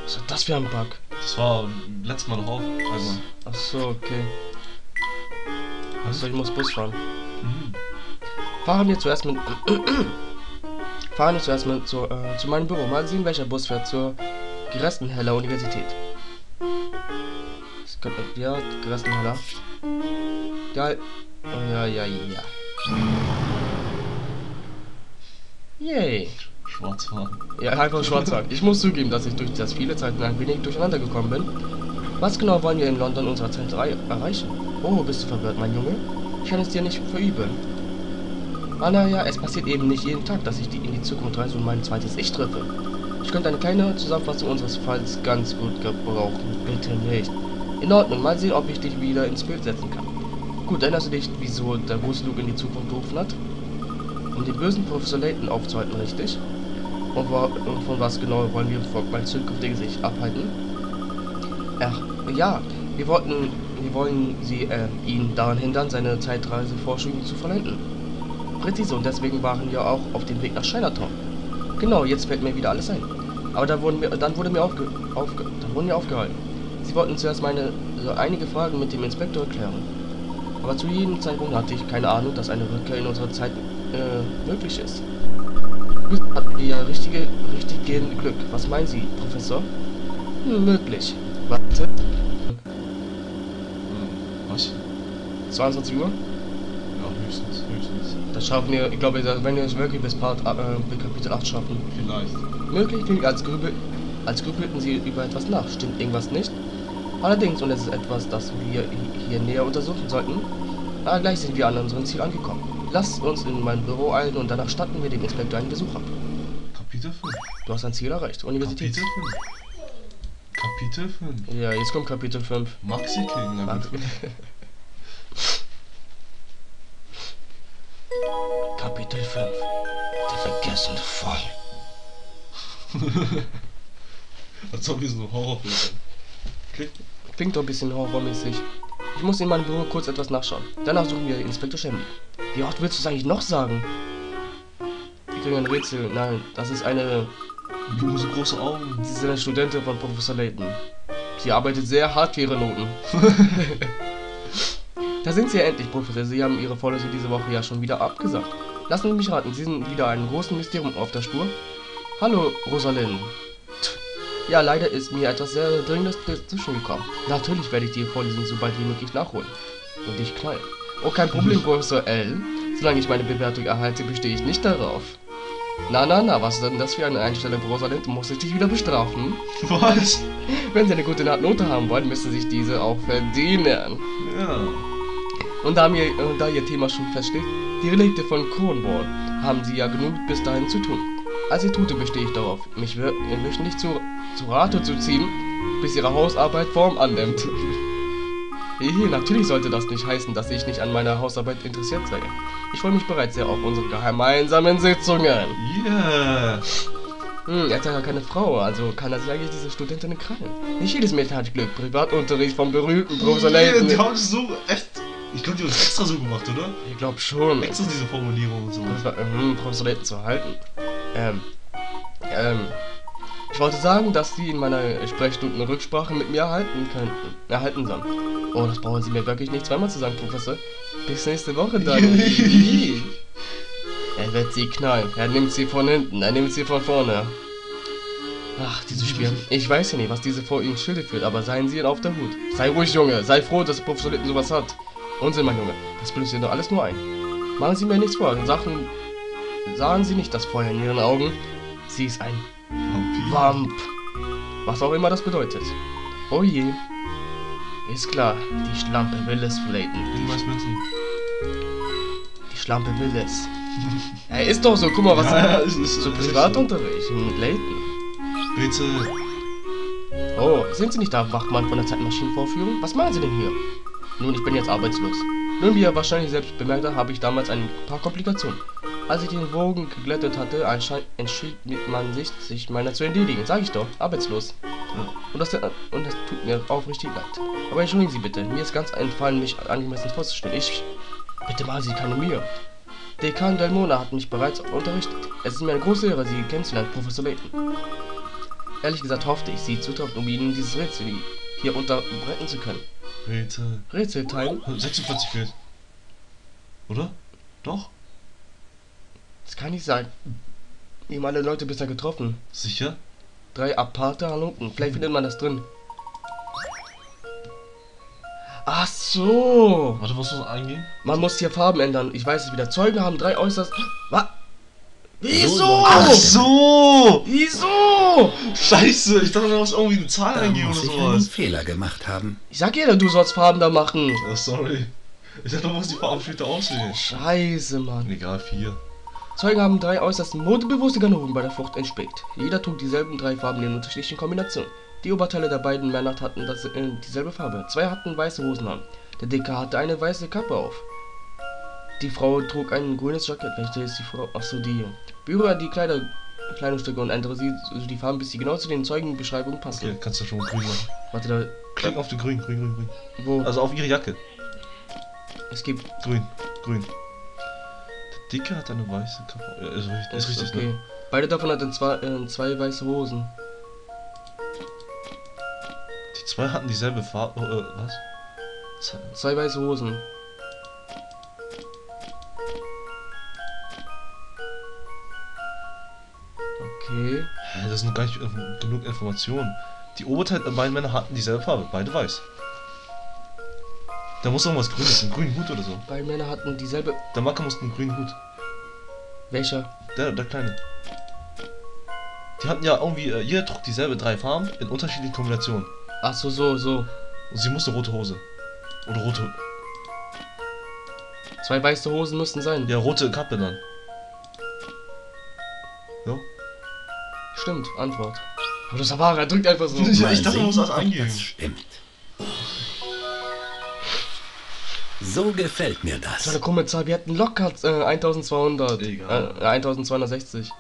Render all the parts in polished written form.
Was ist das für ein Bug? Das war letztes Mal noch auch einmal. Ach so, okay. Achso, ich muss Bus fahren. Mhm. Fahren wir zuerst mit... zu meinem Büro. Mal sehen, welcher Bus fährt zur Gerstenheller Universität. Das könnte... Ja, Gerstenheller. Ja. Oh, ja. Yay. Schwarzfahren. Ja, einfach Schwarzfahren. Ich muss zugeben, dass ich durch das viele Zeiten ein wenig durcheinander gekommen bin. Was genau wollen wir in London unserer Zeit erreichen? Oh, bist du verwirrt, mein Junge? Ich kann es dir nicht verübeln. Ah, naja, es passiert eben nicht jeden Tag, dass ich in die Zukunft reise und mein zweites Ich treffe. Ich könnte eine kleine Zusammenfassung unseres Falls ganz gut gebrauchen. Bitte nicht. In Ordnung, mal sehen, ob ich dich wieder ins Bild setzen kann. Gut, erinnerst du dich, wieso der große Luke in die Zukunft gerufen hat? Um den bösen Professor Layton aufzuhalten, richtig? Und von was genau wollen wir mein zukünftiges Ich abhalten? Ach, ja, wir wollen ihn daran hindern, seine Zeitreiseforschung zu vollenden. Präzise, und deswegen waren wir auch auf dem Weg nach Chinatown. Genau, jetzt fällt mir wieder alles ein. Aber dann wurden wir aufgehalten. Sie wollten zuerst einige Fragen mit dem Inspektor klären. Aber zu jedem Zeitpunkt hatte ich keine Ahnung, dass eine Rückkehr in unsere Zeit möglich ist. Hatten wir ja richtig Glück. Was meinen Sie, Professor? Möglich. Warte. Was? 22 Uhr? Ja, höchstens. Das schaffen wir, ich glaube, wenn wir es wirklich bis Kapitel 8 schaffen. Vielleicht. Möglich klingt, als grübelten Sie über etwas nach. Stimmt irgendwas nicht? Allerdings, und es ist etwas, das wir hier näher untersuchen sollten. Aber gleich sind wir an unserem Ziel angekommen. Lasst uns in mein Büro eilen und danach statten wir dem Inspektor einen Besuch ab. Kapitel 5. Du hast dein Ziel erreicht. Universität. Kapitel 5. Ja, jetzt kommt Kapitel 5. Maxi King, Level 5. Kapitel 5. Der vergessene Fall. Als ob wir so Horrorfilme sind. Klingt doch ein bisschen horrormäßig. Ich muss in meinem Büro kurz etwas nachschauen. Danach suchen wir Inspektor Shamley. Wie oft willst du es eigentlich noch sagen? Wir kriegen ein Rätsel. Nein, das ist eine... Junge, so große Augen. Sie ist eine Studentin von Professor Layton. Sie arbeitet sehr hart für ihre Noten. Da sind Sie ja endlich, Professor. Sie haben Ihre Vorlesung diese Woche ja schon wieder abgesagt. Lassen Sie mich raten, Sie sind wieder einem großen Mysterium auf der Spur. Hallo, Rosalind. Ja, leider ist mir etwas sehr Dringendes dazwischen gekommen. Natürlich werde ich die Vorlesung so bald wie möglich nachholen. Und dich knallen. Oh, kein Problem, Professor L. Solange ich meine Bewertung erhalte, bestehe ich nicht darauf. Na, was ist denn das für eine Einstellung, Rosalind? Muss ich dich wieder bestrafen? Was? Wenn Sie eine gute Note haben wollen, müssen Sie sich diese auch verdienen. Ja. Und da Ihr Thema schon feststeht, die Relikte von Cornwall, haben Sie ja genug bis dahin zu tun. Als ich tute, bestehe ich darauf, mich wöchentlich zu Rate zu ziehen, bis Ihre Hausarbeit Form annimmt. Natürlich sollte das nicht heißen, dass ich nicht an meiner Hausarbeit interessiert sei. Ich freue mich bereits sehr auf unsere gemeinsamen Sitzungen. Yeah. Er hat ja keine Frau, also kann er sich eigentlich diese Studentin krallen. Nicht jedes Mädchen hat Glück. Privatunterricht vom berühmten Professor Layton. Die haben es so echt... Ich glaube, die haben es extra so gemacht, oder? Ich glaube schon. Extra diese Formulierung und so. Professor Layton zu halten. Ich wollte sagen, dass Sie in meiner Sprechstunde Rücksprache mit mir erhalten sollen. Oh, das brauchen Sie mir wirklich nicht zweimal zu sagen, Professor. Bis nächste Woche dann. Er wird Sie knallen. Er nimmt Sie von hinten, er nimmt Sie von vorne. Ach, dieses Spiel. Ich weiß ja nicht, was diese vor Ihnen Schilde führt, aber seien Sie auf der Hut. Sei ruhig, Junge. Sei froh, dass Professor Layton sowas hat. Unsinn, mein Junge. Das bildet Sie doch alles nur ein. Machen Sie mir nichts vor. Sahen Sie nicht das Feuer in Ihren Augen? Sie ist ein Vamp. Was auch immer das bedeutet. Oh je. Ist klar, die Schlampe will es, Layton. Was meinst du? Die Schlampe will es. Er ist doch so, guck mal, was ist so Privatunterricht mit Layton. Bitte. Oh, sind Sie nicht der Wachmann von der Zeitmaschinenvorführung? Was machen Sie denn hier? Nun, ich bin jetzt arbeitslos. Nun, wie ihr wahrscheinlich selbst bemerkt habt, habe ich damals ein paar Komplikationen. Als ich den Wogen geglättet hatte, entschied man sich meiner zu entledigen. Sag ich doch, arbeitslos. Und das tut mir aufrichtig leid. Aber entschuldigen Sie bitte, mir ist ganz entfallen, mich angemessen vorzustellen. Bitte machen Sie keine Mühe. Dekan Delmona hat mich bereits unterrichtet. Es ist mir eine große Ehre, Sie kennenzulernen, Professor Layton. Ehrlich gesagt hoffte ich, sie zu treffen, um ihnen dieses Rätsel hier unterbrechen zu können. Rätsel. Rätseltime? 46 fehlt. Oder? Doch? Das kann nicht sein. Wir haben alle Leute bisher getroffen. Sicher? 3 aparte Halunken. Vielleicht findet man das drin. Ach so. Warte, was muss eingehen? Man muss hier Farben ändern. Ich weiß es wieder. Zeugen haben 3 äußerst... Was? Wieso? Ach so! Wieso? Scheiße, ich dachte, du musst irgendwie eine Zahl Da eingeben muss oder ich einen sowas. Fehler gemacht haben. Ich sag dir, du sollst Farben da machen. Oh, sorry. Ich dachte, du musst die Farben später auswählen. Scheiße, Mann. Egal, 4. Zeugen haben 3 äußerst modebewusste Ganoven bei der Flucht entspäht. Jeder trug dieselben 3 Farben in unterschiedlichen Kombinationen. Die Oberteile der beiden Männer hatten dieselbe Farbe. 2 hatten weiße Hosen an. Der Dicke hatte eine weiße Kappe auf. Die Frau trug ein grünes Jackett. Welche ist die Frau? Achso, die. Berühre die Kleidungsstücke und ändere sie, also die Farben, bis sie genau zu den Zeugenbeschreibungen passen. Okay, kannst du schon mal grün machen. Warte, da. Klick auf den grün. Wo? Also auf ihre Jacke. Es gibt. Grün. Der Dicke hat eine weiße Kappe. Ja, ist richtig, okay. ne? Beide davon hatten zwei weiße Hosen. Die 2 hatten dieselbe Farbe. Was? 2 weiße Hosen. Okay. Das sind gar nicht genug Informationen. Die Oberteile der beiden Männer hatten dieselbe Farbe. Beide weiß. Da muss irgendwas Grünes, ein grünen Hut oder so. Beide Männer hatten dieselbe. Der Macker muss einen grünen Hut. Welcher? Der kleine. Die hatten ja irgendwie, jeder trug dieselbe 3 Farben in unterschiedlichen Kombinationen. Ach so. Und sie musste rote Hose. Oder rote. 2 weiße Hosen müssten sein. Ja, rote Kappe dann. Ja. Stimmt, Antwort. Aber Savara drückt einfach so. Ja, ich Mal dachte, du musst sehen, das ob eingeben. das stimmt. So gefällt mir So eine das. krumme Zahl. Wir hatten locker 1200. Egal. 1260.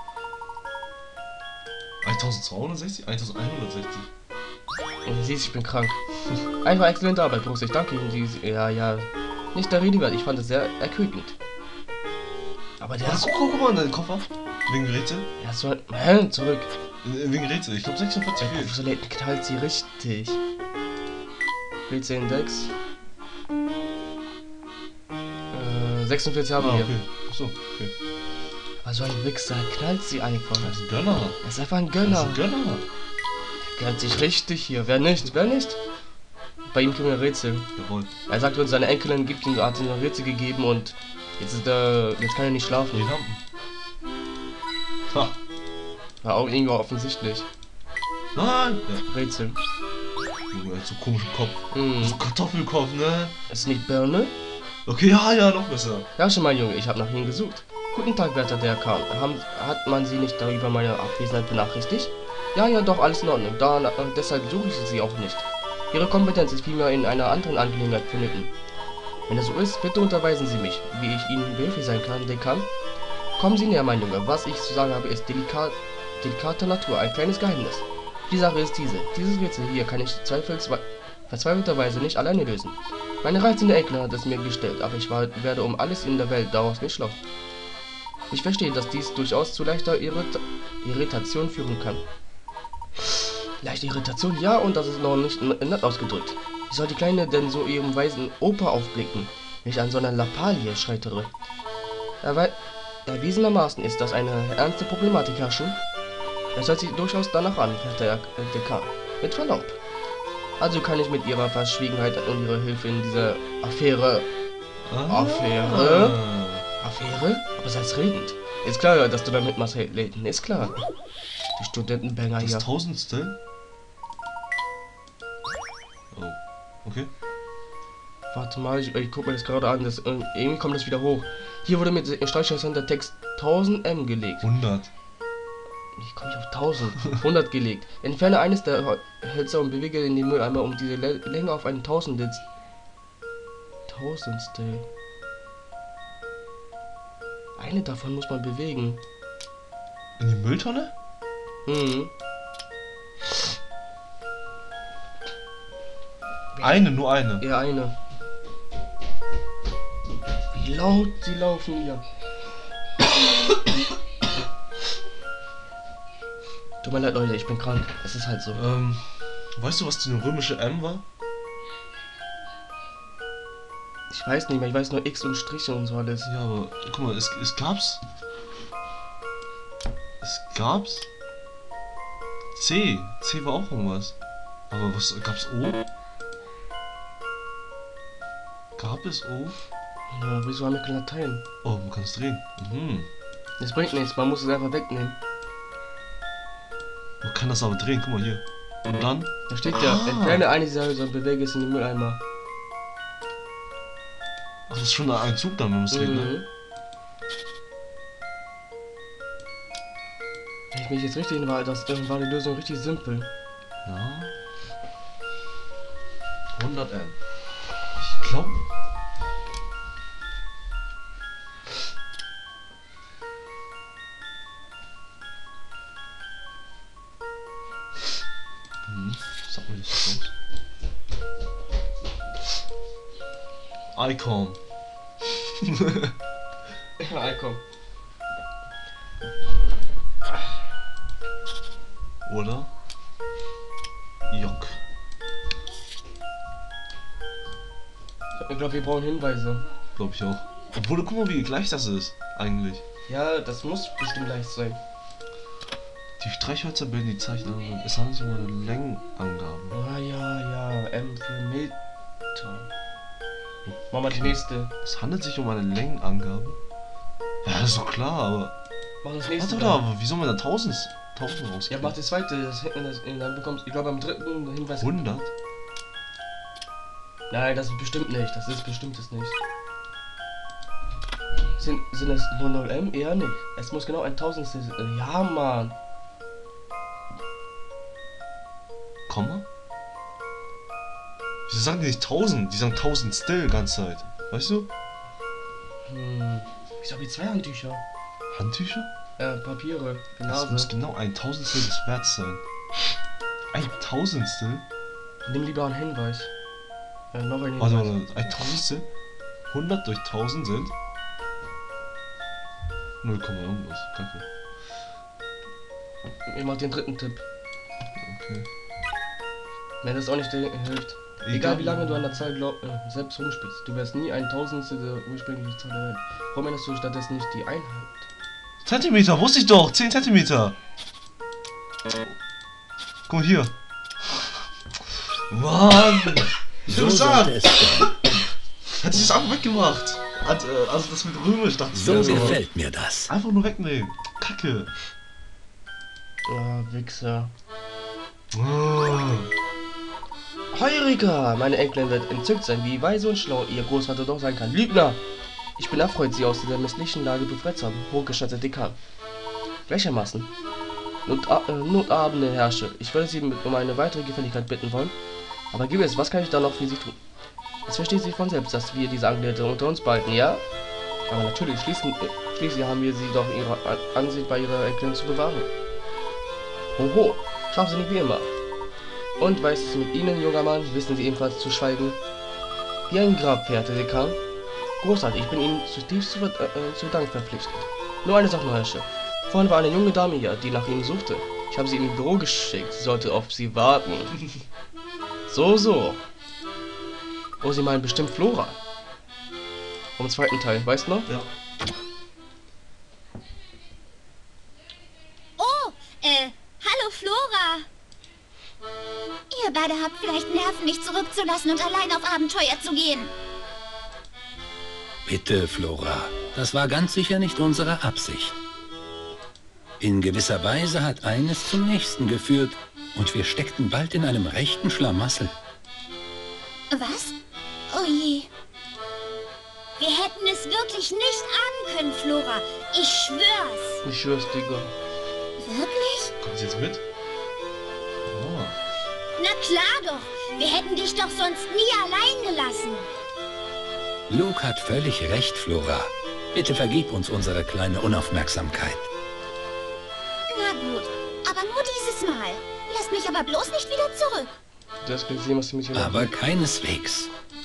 1260? 1160? Und du siehst, ich bin krank. Einfach exzellente Arbeit, Jungs. Ich danke Ihnen. Ja. Nicht der Rede wert. Ich fand es sehr erquickend. Aber der ist. Guck mal in deinen Koffer. Wegen Rätsel? Ja, so. Hä? Zurück. Wegen Rätsel. Ich glaube 46 fehlt. Obsoleten knallt sie richtig. Rätselindex. 46 haben wir. Okay. Achso, okay. Aber so ein Wichser knallt sie einfach. Das ist ein Gönner. Er ist einfach ein Das Gönner. ist ein Gönner. Gönnt sich richtig hier. Wer nicht? Bei ihm kriegen wir Rätsel. Jawohl. Er sagt uns, seine Enkelin hat ihm ein Rätsel gegeben und jetzt kann er nicht Die schlafen. Lampen. Ha. War auch irgendwie offensichtlich. Nein! Ja. Rätsel. Junge, er hat so komischen Kopf. Hm. So Kartoffelkopf, ne? Ist nicht Birne? Okay, ja, noch besser. Ja, schon mein Junge, ich habe nach Ihnen gesucht. Guten Tag, werter der Kahn. Hat man Sie nicht darüber meine Abwesenheit benachrichtigt? Ja, doch, alles in Ordnung. Deshalb suche ich Sie auch nicht. Ihre Kompetenz ist vielmehr in einer anderen Angelegenheit vonnöten. Wenn das so ist, bitte unterweisen Sie mich, wie ich Ihnen behilflich sein kann, Dekan. Kommen Sie näher, mein Junge. Was ich zu sagen habe, ist delikater Natur, ein kleines Geheimnis. Die Sache ist diese. Dieses Rätsel hier kann ich verzweifelterweise nicht alleine lösen. Meine reizende Enkelin hat es mir gestellt, aber ich werde um alles in der Welt daraus nicht schlau. Ich verstehe, dass dies durchaus zu leichter Irritation führen kann. Leichte Irritation, ja, und das ist noch nicht nett ausgedrückt. Wie soll die Kleine denn so ihrem weisen Opa aufblicken, wenn ich an so einer Lappalie scheitere? Erwiesenermaßen ist das eine ernste Problematik, Herrchen. Es hört sich durchaus danach an, der Dekan. Mit Verlaub. Also kann ich mit ihrer Verschwiegenheit und ihrer Hilfe in dieser Affäre... Affäre? Aber selbstredend. Ist klar, dass du da mitmachst, Layton. Ist klar. Die Studentenbanger Das hier. Tausendstel? Oh. Okay. Warte mal, ich guck mir das gerade an. Irgendwie kommt das wieder hoch. Hier wurde mit Streichhölzern der Text 1000 M gelegt. 100. Ich komme nicht auf 1000. 100 gelegt. Entferne eines der Hölzer und bewege in den Mülleimer, um diese Länge auf einen Tausendstel. Eine davon muss man bewegen. In die Mülltonne? Nur eine. Ja, eine. Wie laut sie laufen hier. Tut mir leid, Leute, ich bin krank. Es ist halt so. Weißt du, was die römische M war? Ich weiß nicht mehr, ich weiß nur X und Striche und so alles. Ja, aber guck mal, es gab's. Es gab's. C. C war auch irgendwas. Aber was gab's O? Gab es O? Ja, wieso haben wir kein Latein? Oh, man kann es drehen. Mhm. Das bringt nichts, man muss es einfach wegnehmen. Man kann das aber drehen, guck mal hier. Und dann? Da steht ja, entferne eine Säule und bewege es in den Mülleimer. Ach, das ist schon ein Zug dann, wenn man es dreht, ne? Mhm. Wenn ich mich jetzt richtig war, war die Lösung richtig simpel. Ja. 100 M. Ich glaube. Sag mir das jetzt. Icon. Ja, komm. Oder? Jock. Ich glaube, wir brauchen Hinweise. Glaube ich auch. Obwohl, guck mal, wie gleich das ist. Eigentlich. Ja, das muss bestimmt leicht sein. Die Streichhölzer bilden die Zeichnung. Es handelt sich um eine Längenangabe. Ja, M für Meter. Machen wir die nächste. Es handelt sich um eine Längenangabe. Ja, das ist doch klar, aber. Mach das nächste. Warte, aber wie soll man da 1000 Ja, rauskriegen? mach das zweite. Dann bekommst ich glaube beim dritten Hinweis. 100? Nein, das ist bestimmt nicht. Das ist bestimmt es nicht. Sind es nur 0M? Eher nicht. Es muss genau ein Tausendstel sein. Ja, Mann. Komma? Wieso sagen die nicht 1000? Die sagen 1000 still die ganze Zeit. Weißt du? Wieso habe ich zwei Handtücher? Handtücher? Papiere. Für Das muss Nase. genau ein Tausendstel des Werts sein. Ein Tausendstel? Nimm lieber einen Hinweis. Noch ein Warte, Hinweis. warte, ein Tausendstel? 100 durch 1000 sind 0, irgendwas. Kacke. Ich mach den dritten Tipp. Okay. Wenn das auch nicht hilft. Egal wie lange du an der Zahl selbst rumspielst, du wirst nie ein Tausendstel der ursprünglichen Zahl erwähnen. Warum änderst du stattdessen nicht die Einheit? Zentimeter, wusste ich doch! 10 Zentimeter! Guck mal hier. Mann! Ich hab So gesagt! sollte es sein. Hat sich das einfach weggemacht! Also das mit Römisch dachte ich So mir so. gefällt mir das. Einfach nur wegnehmen. Kacke. Wichser. Oh. Heureka! Meine Enkelin wird entzückt sein, wie weise und schlau ihr Großvater doch sein kann. Lügner! Ich bin erfreut, Sie aus dieser misslichen Lage befreit zu haben, hochgeschätzter Dekan. Gleichermaßen. Notabende Herrscher, ich würde Sie um eine weitere Gefälligkeit bitten wollen. Aber gewiss, was kann ich da noch für Sie tun? Es versteht sich von selbst, dass wir diese Angelegenheit unter uns behalten, ja? Aber natürlich, schließlich haben wir Sie doch Ihre Ansicht bei Ihrer Enkelin zu bewahren. Hoho, scharfsinnig wie immer. Und weiß es mit Ihnen, junger Mann, wissen Sie ebenfalls zu schweigen? Wie ein Grab, verehrter Dekan. Großartig, ich bin Ihnen zutiefst zu Dank verpflichtet. Nur eine Sache, Herrscher. Vorhin war eine junge Dame hier, die nach Ihnen suchte. Ich habe sie in Ihr Büro geschickt, sie sollte auf Sie warten. So. Oh, Sie meinen bestimmt Flora. Vom zweiten Teil, weißt du noch? Ja. Oh, hallo Flora. Ihr beide habt vielleicht Nerven, mich zurückzulassen und allein auf Abenteuer zu gehen. Bitte, Flora. Das war ganz sicher nicht unsere Absicht. In gewisser Weise hat eines zum nächsten geführt und wir steckten bald in einem rechten Schlamassel. Was? Oh je. Wir hätten es wirklich nicht ahnen können, Flora. Ich schwör's. Ich schwör's, Digga. Wirklich? Kommt sie jetzt mit? Oh. Na klar doch. Wir hätten dich doch sonst nie allein gelassen. Luke hat völlig recht, Flora. Bitte vergib uns unsere kleine Unaufmerksamkeit. Na gut, aber nur dieses Mal. Lasst mich aber bloß nicht wieder zurück. Du hast gesehen, was du mit hier Aber keineswegs.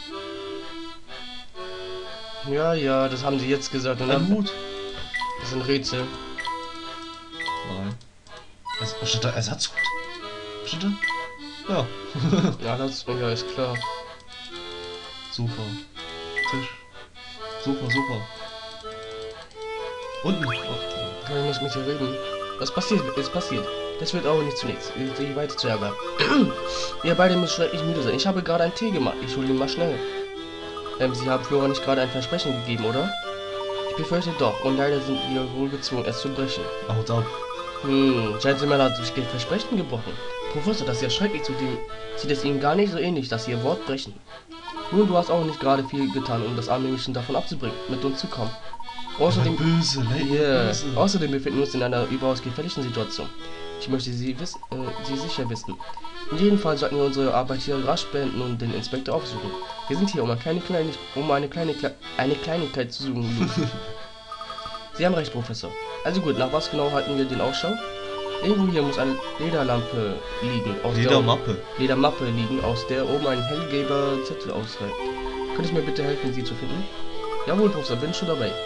Ja, das haben sie jetzt gesagt. Und Ein dann, Hut? das sind Rätsel. Nein. Steht da Ersatzgut? Steht da? Ja. Ja, das ja, ist klar. Sofa. Tisch. Sofa. Unten. Oh. Ich muss mit dir reden. Was passiert, ist passiert. Das wird aber nicht zunächst. Sie weiter zu ärgern. Ihr beide müsst schrecklich müde sein. Ich habe gerade einen Tee gemacht. Ich hole ihn mal schnell. Sie haben Flora nicht gerade ein Versprechen gegeben, oder? Ich befürchte doch. Und leider sind wir wohl gezwungen, es zu brechen. Haut ab. Gentleman hat sich das Versprechen gebrochen. Professor, das ist ja schrecklich. Zudem sieht es Ihnen gar nicht so ähnlich, dass Sie Ihr Wort brechen. Nun, du hast auch nicht gerade viel getan, um das arme Mädchen davon abzubringen, mit uns zu kommen. Außerdem, Böse, böse. Außerdem befinden wir uns in einer überaus gefährlichen Situation. Ich möchte Sie sicher wissen. In jedem Fall sollten wir unsere Arbeit hier rasch beenden und den Inspektor aufsuchen. Wir sind hier, um eine Kleinigkeit zu suchen. Sie haben recht, Professor. Also gut, nach was genau halten wir den Ausschau? Irgendwo hier muss eine Lederlampe liegen. Ledermappe liegen, aus der oben ein hellgelber Zettel ausreicht. Könntest du mir bitte helfen, sie zu finden? Jawohl, Professor, bin schon dabei.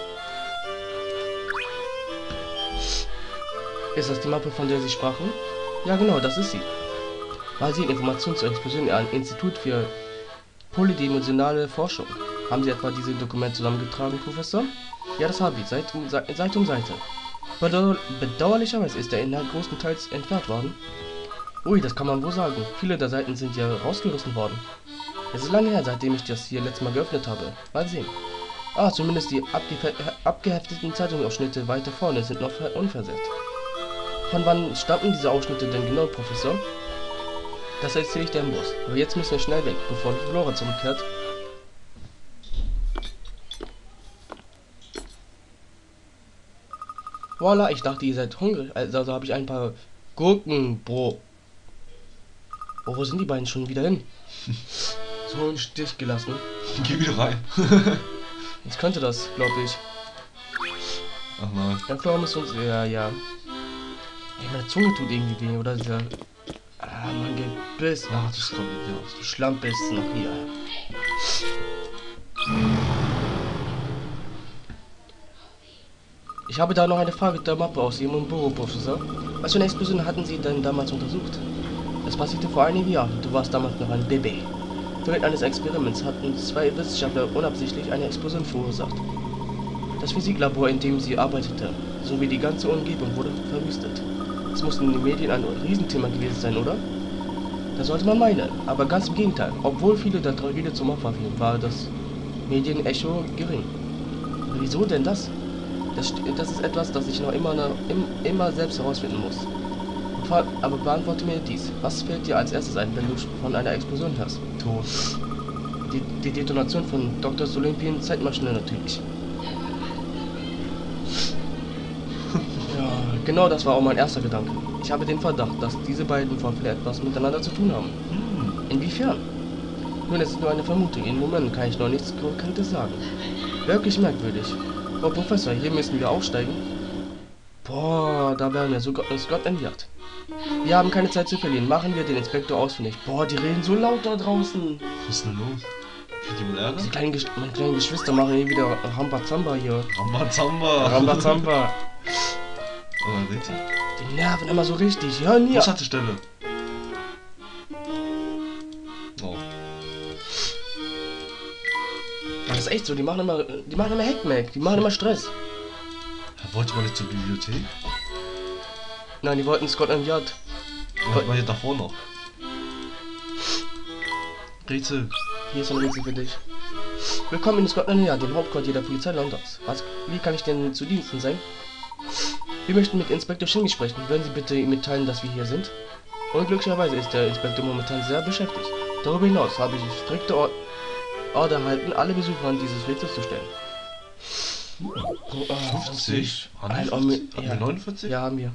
Ist das die Mappe, von der Sie sprachen? Ja, genau, das ist sie. War sie Informationen zur Explosion am Institut für polydimensionale Forschung? Haben Sie etwa diese Dokumente zusammengetragen, Professor? Ja, das habe ich, Seite um Seite. Bedauerlicherweise ist der Inhalt größtenteils entfernt worden. Ui, das kann man wohl sagen. Viele der Seiten sind ja rausgerissen worden. Es ist lange her, seitdem ich das hier letztes Mal geöffnet habe. Mal sehen. Ah, zumindest die abgehefteten Zeitungsausschnitte weiter vorne sind noch unversehrt. Von wann stammten diese Ausschnitte denn genau, Professor? Das erzähle ich dem Boss. Aber jetzt müssen wir schnell weg, bevor die Flora zurückkehrt. Voila, ich dachte, ihr seid hungrig. Also habe ich ein paar Gurkenbrot. Oh, wo sind die beiden schon wieder hin? So einen Stich gelassen. Geh wieder rein. Jetzt könnte das, glaube ich. Ach nein. Dann Flora muss uns... Ja. Ey, meine Zunge tut irgendwie weh, oder? Dieser... Ah, mein Gebiss. Ach, das kommt nicht raus. Die Schlampe ist noch hier. Ich habe da noch eine Frage der Mappe aus Ihrem Büro, Professor. Was für eine Explosion hatten Sie denn damals untersucht? Das passierte vor einigen Jahren. Du warst damals noch ein Baby. Während eines Experiments hatten 2 Wissenschaftler unabsichtlich eine Explosion verursacht. Das Physiklabor, in dem sie arbeitete, sowie die ganze Umgebung wurde verwüstet. Es musste in den Medien ein Riesenthema gewesen sein, oder? Das sollte man meinen, aber ganz im Gegenteil. Obwohl viele der Tragödie zum Opfer fielen, war das Medienecho gering. Aber wieso denn das? Das ist etwas, das ich noch immer selbst herausfinden muss. Aber beantworte mir dies. Was fällt dir als erstes ein, wenn du von einer Explosion hörst? Tot. Die Detonation von Dr. Olympien Zeitmaschine natürlich. Ja, genau das war auch mein erster Gedanke. Ich habe den Verdacht, dass diese beiden Vorfälle etwas miteinander zu tun haben. Inwiefern? Nun, es ist nur eine Vermutung. Im Moment kann ich noch nichts Konkretes sagen. Wirklich merkwürdig. Oh, Professor, hier müssen wir aufsteigen. Boah, da wären wir sogar Scotland Yard. Wir haben keine Zeit zu verlieren. Machen wir den Inspektor ausfindig. Boah, die reden so laut da draußen. Was ist denn los? Kriegt jemand Ärger? Meine kleinen Geschwister machen hier wieder Rambazamba hier. Rambazamba. Rambazamba. Oh, richtig. Die nerven immer so richtig. Hören hier. Bushaltestelle. Oh. Das ist echt so. Die machen immer Heckmeck. Die machen immer Stress. Wollte man nicht zur Bibliothek? Nein, die wollten Scotland Yard. Was war hier davor noch? Rätsel. Hier ist ein Rätsel für dich. Willkommen in Scotland Yard, dem Hauptquartier der Polizei Londons. Wie kann ich denn zu Diensten sein? Wir möchten mit Inspektor Shingi sprechen. Würden Sie bitte ihm mitteilen, dass wir hier sind? Unglücklicherweise ist der Inspektor momentan sehr beschäftigt. Darüber hinaus habe ich strikte Order erhalten, alle Besucher an dieses Rätsel zu stellen. 50? Haben wir 49? Ja, haben wir.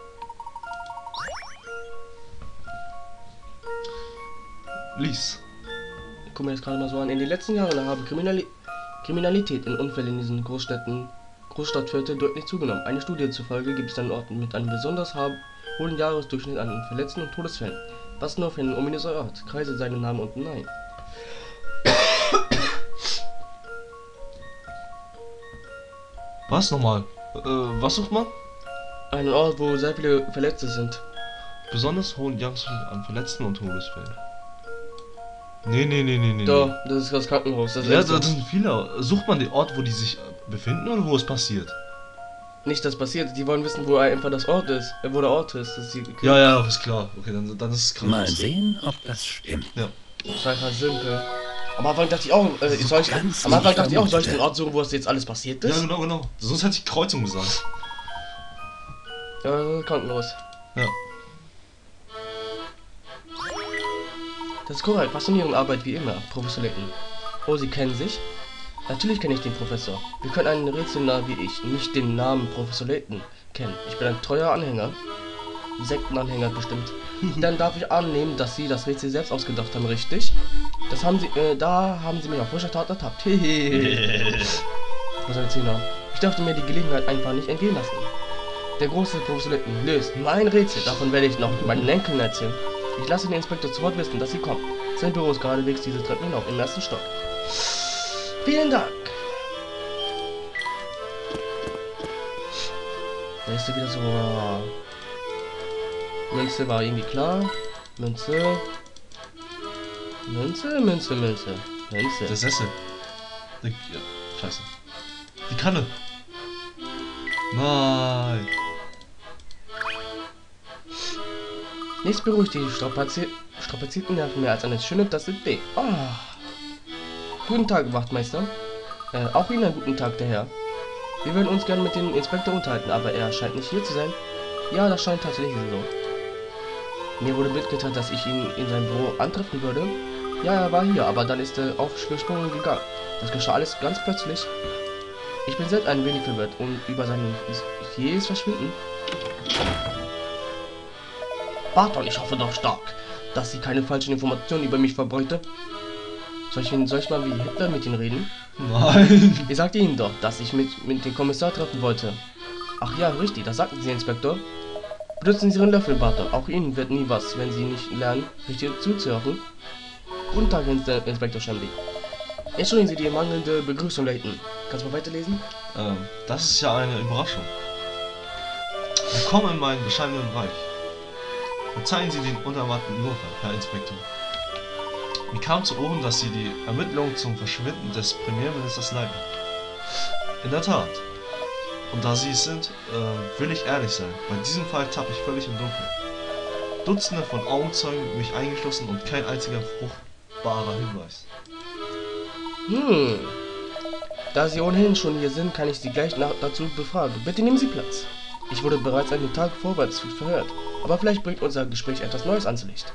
Lies. Guck mir das gerade mal so an. In den letzten Jahren haben Kriminalität in Unfällen in diesen Großstadtvierteln deutlich zugenommen. Eine Studie zufolge gibt es an Orten mit einem besonders hohen Jahresdurchschnitt an Verletzten und Todesfällen. Was nur für ein ominöser Ort? Kreise seinen Namen unten ein. Was nochmal? Was sucht man? Ein Ort, wo sehr viele Verletzte sind. Besonders hohen Chancen an Verletzten und Todesfällen. Nee. Da, das ist das Krankenhaus. Das Ja, erste. das sind viele. Sucht man den Ort, wo die sich befinden oder wo es passiert? Nicht das passiert. Die wollen wissen, wo einfach das Ort ist. Wo der Ort ist. Das ist Ja, ist klar. Okay, dann ist es krass. Mal sehen, ob das stimmt. Ja. Das ist einfach simpel. Am Anfang dachte ich auch, soll ich ganz den vermutete. Ort suchen, wo es jetzt alles passiert Ja, ist? genau. Sonst hätte ich Kreuzung gesagt. Ja, Krankenhaus. Ja. Das ist korrekt. Faszinierende Arbeit wie immer, Professor Layton. Oh, Sie kennen sich? Natürlich kenne ich den Professor. Wir können einen Rätselnah wie ich nicht den Namen Professor Layton kennen. Ich bin ein treuer Anhänger. Sektenanhänger bestimmt. Dann darf ich annehmen, dass Sie das Rätsel selbst ausgedacht haben, richtig? Das haben Sie, da haben Sie mich auf frischer Tat ertappt. Hehehe. Was soll ich sagen? Ich durfte mir die Gelegenheit einfach nicht entgehen lassen. Der große Professor Layton löst mein Rätsel. Davon werde ich noch meinen Enkeln erzählen. Ich lasse den Inspektor sofort wissen, dass Sie kommen. Sein Büro ist geradewegs diese Treppe hinauf im ersten Stock. Vielen Dank. Da ist er wieder so. Münze war irgendwie klar. Münze. Der Sessel. Ja, scheiße. Die Kanne. Nein. Nichts beruhigt die strapazierten Nerven mehr als eine schöne Tasse Tee. Ah. Guten Tag, Wachtmeister. Auch Ihnen einen guten Tag, der Herr. Wir würden uns gerne mit dem Inspektor unterhalten, aber er scheint nicht hier zu sein. Ja, das scheint tatsächlich so. Mir wurde mitgeteilt, dass ich ihn in seinem Büro antreffen würde. Ja, er war hier, aber dann ist er aufgesprungen gegangen. Das geschah alles ganz plötzlich. Ich bin selbst ein wenig verwirrt und über sein jähes Verschwinden. Barton, ich hoffe doch stark, dass sie keine falschen Informationen über mich verbreite. Soll ich mal wie Hitler mit Ihnen reden? Nein. Ich sagte Ihnen doch, dass ich mit dem Kommissar treffen wollte. Ach ja, richtig, das sagten Sie, Inspektor. Benutzen Sie Ihren Löffel, Barton. Auch Ihnen wird nie was, wenn Sie nicht lernen, richtig zuzuhören. Guten Tag, Inspektor Shamley. Entschuldigen Sie die mangelnde Begrüßung, Layton. Kannst du mal weiterlesen? Das ist ja eine Überraschung. Willkommen in meinem bescheidenen Reich. Verzeihen Sie den unerwarteten Überfall, Herr Inspektor. Mir kam zu Ohren, dass Sie die Ermittlungen zum Verschwinden des Premierministers leiten. In der Tat. Und da Sie es sind, will ich ehrlich sein. Bei diesem Fall tappe ich völlig im Dunkeln. Dutzende von Augenzeugen, mich eingeschlossen und kein einziger fruchtbarer Hinweis. Da Sie ohnehin schon hier sind, kann ich Sie gleich dazu befragen. Bitte nehmen Sie Platz. Ich wurde bereits einen Tag vorwärts verhört, aber vielleicht bringt unser Gespräch etwas Neues ans Licht.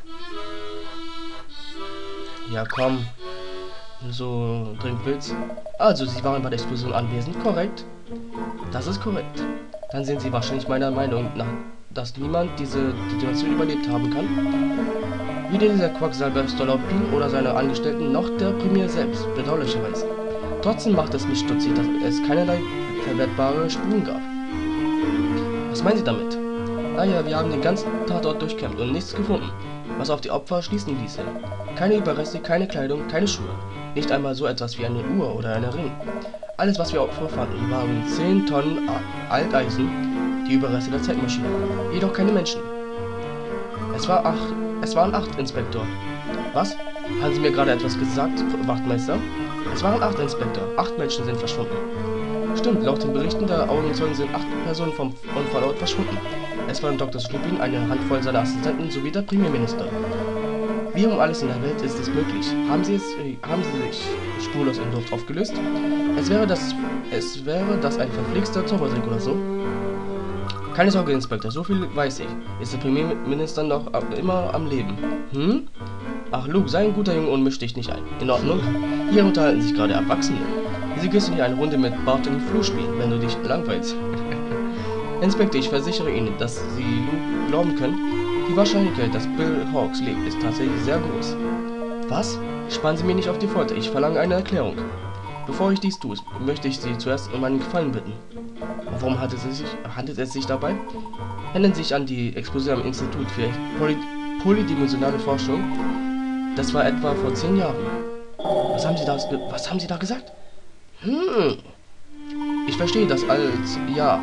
Ja, komm. So dringend will's. Also, Sie waren bei der Explosion anwesend, korrekt? Das ist korrekt. Dann sind Sie wahrscheinlich meiner Meinung nach, dass niemand diese Situation überlebt haben kann. Weder dieser Quacksalber Stolopin oder seine Angestellten, noch der Premier selbst, bedauerlicherweise. Trotzdem macht es mich stutzig, dass es keinerlei verwertbare Spuren gab. Was meinen Sie damit? Naja, wir haben den ganzen Tatort durchkämmt und nichts gefunden, was auf die Opfer schließen ließe. Keine Überreste, keine Kleidung, keine Schuhe. Nicht einmal so etwas wie eine Uhr oder ein Ring. Alles, was wir vorfanden, waren 10 Tonnen Alteisen, die Überreste der Zeitmaschine. Jedoch keine Menschen. Es waren 8, Inspektor. Was? Haben Sie mir gerade etwas gesagt, Wachtmeister? Es waren 8, Inspektor. 8 Menschen sind verschwunden. Stimmt, laut den Berichten der Augenzeugen sind 8 Personen vom Unfallort verschwunden. Es waren Dr. Stupin, eine Handvoll seiner Assistenten sowie der Premierminister. Wie um alles in der Welt ist es möglich? Haben Sie sich spurlos in Luft aufgelöst? Es wäre das ein verflixter Zaubertrick oder so? Keine Sorge, Inspektor, so viel weiß ich. Ist der Premierminister noch immer am Leben? Ach, Luke, sei ein guter Junge und misch dich nicht ein. In Ordnung? Hier unterhalten sich gerade Erwachsene. Sie gehst hier eine Runde mit Barton Fluch spielen, wenn du dich langweilst. Inspektor, ich versichere Ihnen, dass Sie Luke glauben können. Die Wahrscheinlichkeit, dass Bill Hawks lebt, ist tatsächlich sehr groß. Was? Spannen Sie mir nicht auf die Folter, ich verlange eine Erklärung. Bevor ich dies tue, möchte ich Sie zuerst um einen Gefallen bitten. Worum handelt es sich dabei? Erinnern Sie sich an die Explosion am Institut für polydimensionale Forschung? Das war etwa vor 10 Jahren. Was haben Sie da gesagt? Ich verstehe das als ja.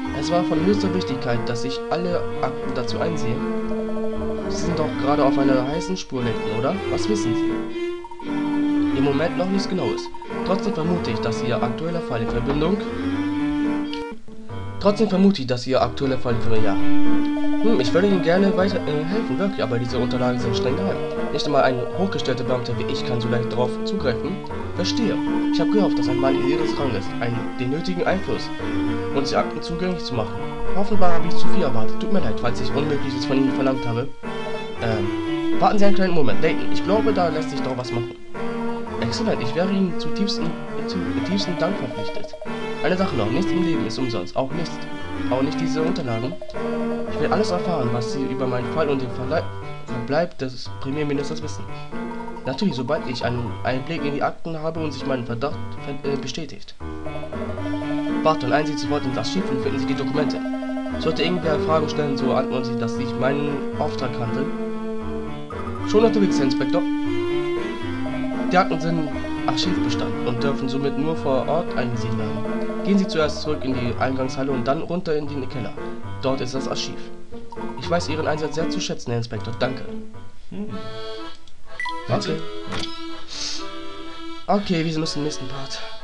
Es war von höchster Wichtigkeit, dass ich alle Akten dazu einsehe. Sie sind doch gerade auf einer heißen Spur, Layton, oder? Was wissen Sie? Im Moment noch nichts Genaues. Trotzdem vermute ich, dass Ihr aktueller Fall in Verbindung... Ja. Ich würde Ihnen gerne weiter helfen, wirklich, aber diese Unterlagen sind streng geheim. Nicht einmal ein hochgestellter Beamter wie ich kann so leicht darauf zugreifen. Verstehe. Ich habe gehofft, dass ein Mann Ihres Ranges den nötigen Einfluss und die Akten zugänglich zu machen. Offenbar habe ich zu viel erwartet. Tut mir leid, falls ich Unmögliches von Ihnen verlangt habe. Warten Sie einen kleinen Moment. Layton, ich glaube, da lässt sich doch was machen. Exzellent, ich wäre Ihnen zu tiefsten Dank verpflichtet. Eine Sache noch, nichts im Leben ist umsonst. Auch nicht diese Unterlagen. Ich will alles erfahren, was Sie über meinen Fall und den Verbleib des Premierministers wissen. Natürlich, sobald ich einen Blick in die Akten habe und sich mein Verdacht bestätigt. Barton, eilen Sie sofort in das Schiff und finden Sie die Dokumente. Sollte irgendwer Fragen stellen, so antworten Sie, dass sich meinen Auftrag handelt. Schon unterwegs, Herr Inspektor. Die Akten sind Archivbestand und dürfen somit nur vor Ort eingesehen werden. Gehen Sie zuerst zurück in die Eingangshalle und dann runter in den Keller. Dort ist das Archiv. Ich weiß Ihren Einsatz sehr zu schätzen, Herr Inspektor. Danke. Okay. Okay, wir sehen uns im nächsten Part.